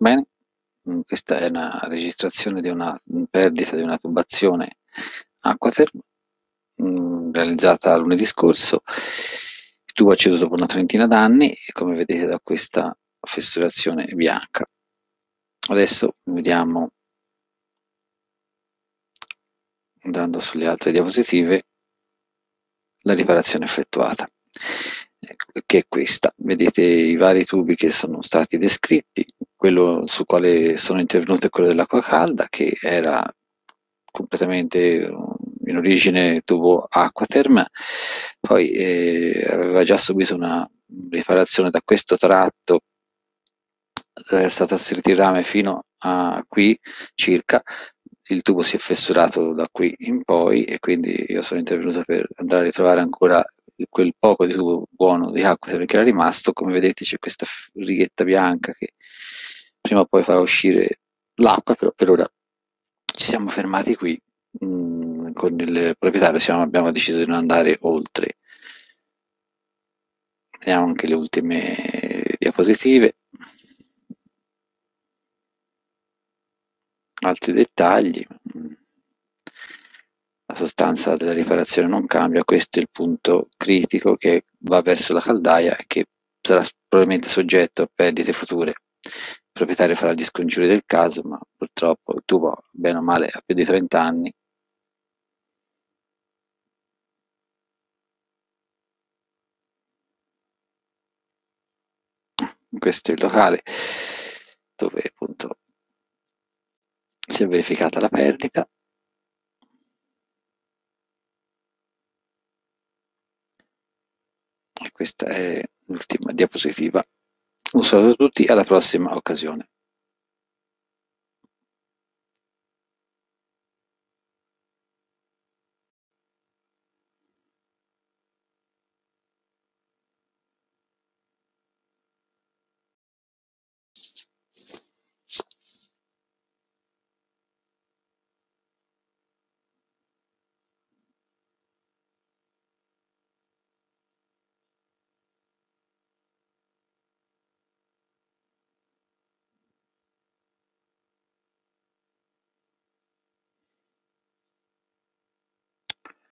Bene, questa è una registrazione di una perdita di una tubazione Aquaterm realizzata lunedì scorso. Il tubo è ceduto dopo una trentina d'anni e come vedete da questa fessurazione bianca. Adesso vediamo, andando sulle altre diapositive, la riparazione effettuata, che è questa. Vedete i vari tubi che sono stati descritti. Quello sul quale sono intervenuto è quello dell'acqua calda, che era completamente in origine tubo Aquaterm, poi aveva già subito una riparazione da questo tratto, è stato asserito il rame fino a qui circa, il tubo si è fessurato da qui in poi e quindi io sono intervenuto per andare a ritrovare ancora quel poco di tubo buono di acqua che era rimasto. Come vedete c'è questa righetta bianca che prima o poi farà uscire l'acqua, però per ora ci siamo fermati qui. Con il proprietario abbiamo deciso di non andare oltre. Vediamo anche le ultime diapositive. Altri dettagli. La sostanza della riparazione non cambia, questo è il punto critico che va verso la caldaia e che sarà probabilmente soggetto a perdite future. Il proprietario farà gli scongiuri del caso, ma purtroppo il tubo, bene o male, ha più di 30 anni. Questo è il locale dove appunto si è verificata la perdita. E questa è l'ultima diapositiva. Un saluto a tutti, alla prossima occasione.